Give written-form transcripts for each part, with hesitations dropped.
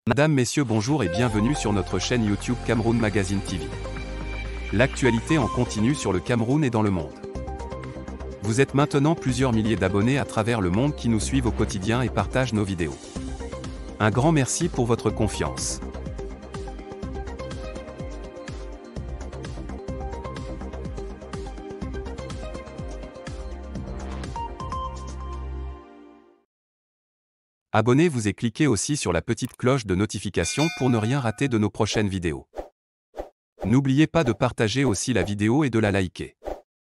Mesdames, Messieurs, bonjour et bienvenue sur notre chaîne YouTube Cameroun Magazine TV. L'actualité en continu sur le Cameroun et dans le monde. Vous êtes maintenant plusieurs milliers d'abonnés à travers le monde qui nous suivent au quotidien et partagent nos vidéos. Un grand merci pour votre confiance. Abonnez-vous et cliquez aussi sur la petite cloche de notification pour ne rien rater de nos prochaines vidéos. N'oubliez pas de partager aussi la vidéo et de la liker.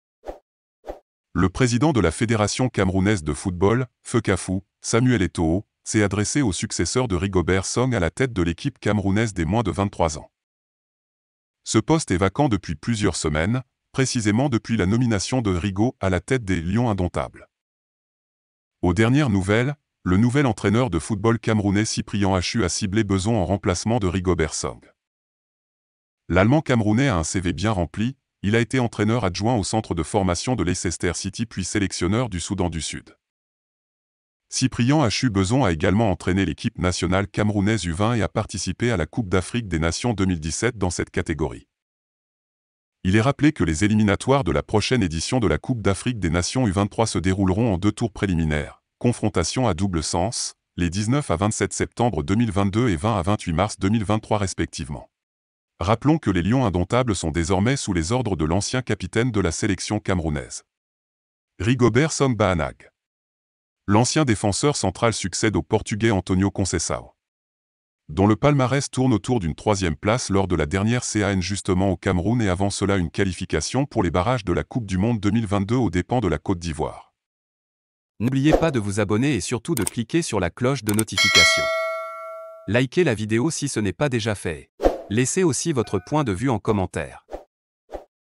Le président de la Fédération camerounaise de football, FECAFOOT, Samuel Eto'o, s'est adressé au successeur de Rigobert Song à la tête de l'équipe camerounaise des moins de 23 ans. Ce poste est vacant depuis plusieurs semaines, précisément depuis la nomination de Rigo à la tête des Lions indomptables. Aux dernières nouvelles, le nouvel entraîneur de football camerounais Cyprien Achu a ciblé Beson en remplacement de Rigobert Song. L'Allemand camerounais a un CV bien rempli, il a été entraîneur adjoint au centre de formation de Leicester City puis sélectionneur du Soudan du Sud. Cyprien Achu Beson a également entraîné l'équipe nationale camerounaise U20 et a participé à la Coupe d'Afrique des Nations 2017 dans cette catégorie. Il est rappelé que les éliminatoires de la prochaine édition de la Coupe d'Afrique des Nations U23 se dérouleront en 2 tours préliminaires. Confrontation à double sens, les 19 à 27 septembre 2022 et 20 à 28 mars 2023 respectivement. Rappelons que les Lions indomptables sont désormais sous les ordres de l'ancien capitaine de la sélection camerounaise, Rigobert Song Bahanag. L'ancien défenseur central succède au Portugais Antonio Conceição, dont le palmarès tourne autour d'une 3e place lors de la dernière CAN justement au Cameroun et avant cela une qualification pour les barrages de la Coupe du Monde 2022 aux dépens de la Côte d'Ivoire. N'oubliez pas de vous abonner et surtout de cliquer sur la cloche de notification. Likez la vidéo si ce n'est pas déjà fait. Laissez aussi votre point de vue en commentaire.